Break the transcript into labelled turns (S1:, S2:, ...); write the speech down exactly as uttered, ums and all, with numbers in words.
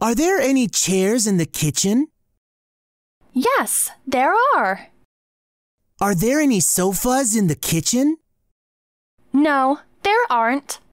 S1: Are there any chairs in the kitchen?
S2: Yes, there are.
S1: Are there any sofas in the kitchen?
S2: No, there aren't.